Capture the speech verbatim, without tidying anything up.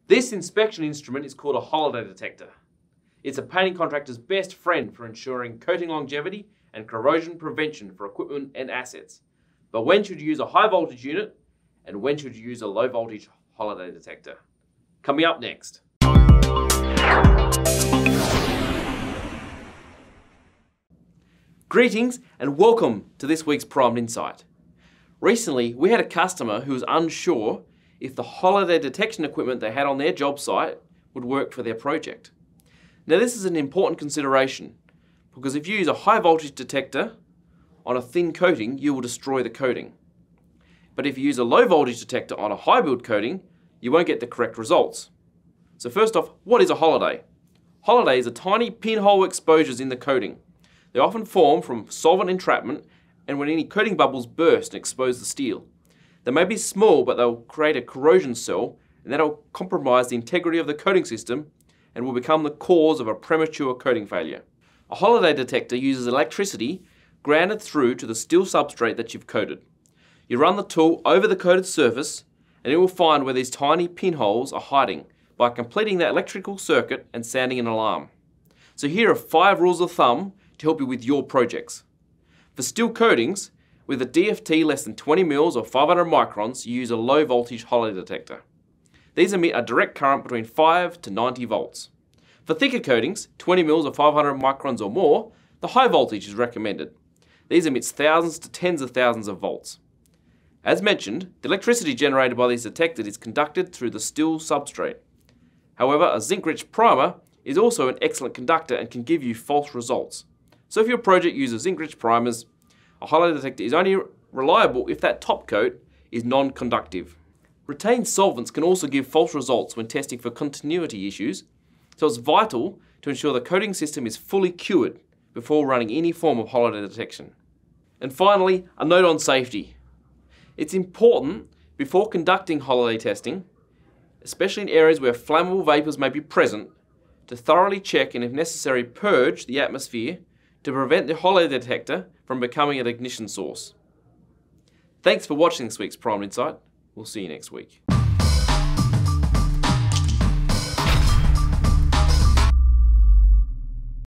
This inspection instrument is called a Holiday Detector. It's a painting contractor's best friend for ensuring coating longevity and corrosion prevention for equipment and assets. But when should you use a high voltage unit and when should you use a low voltage Holiday Detector? Coming up next. Greetings and welcome to this week's Primed Insight. Recently, we had a customer who was unsure if the holiday detection equipment they had on their job site would work for their project. Now, this is an important consideration because if you use a high voltage detector on a thin coating, you will destroy the coating. But if you use a low voltage detector on a high build coating, you won't get the correct results. So first off, what is a holiday? Holidays are tiny pinhole exposures in the coating. They often form from solvent entrapment and when any coating bubbles burst and expose the steel. They may be small, but they'll create a corrosion cell and that'll compromise the integrity of the coating system and will become the cause of a premature coating failure. A holiday detector uses electricity grounded through to the steel substrate that you've coated. You run the tool over the coated surface and it will find where these tiny pinholes are hiding by completing that electrical circuit and sounding an alarm. So here are five rules of thumb to help you with your projects. For steel coatings, with a D F T less than twenty mils or five hundred microns, you use a low voltage holiday detector. These emit a direct current between five to ninety volts. For thicker coatings, twenty mils or five hundred microns or more, the high voltage is recommended. These emits thousands to tens of thousands of volts. As mentioned, the electricity generated by these detectors is conducted through the steel substrate. However, a zinc-rich primer is also an excellent conductor and can give you false results. So if your project uses zinc-rich primers, a holiday detector is only reliable if that top coat is non-conductive. Retained solvents can also give false results when testing for continuity issues, so it's vital to ensure the coating system is fully cured before running any form of holiday detection. And finally, a note on safety. It's important before conducting holiday testing, especially in areas where flammable vapors may be present, to thoroughly check and if necessary purge the atmosphere to prevent the holiday detector from becoming an ignition source. Thanks for watching this week's Primed Insight. We'll see you next week.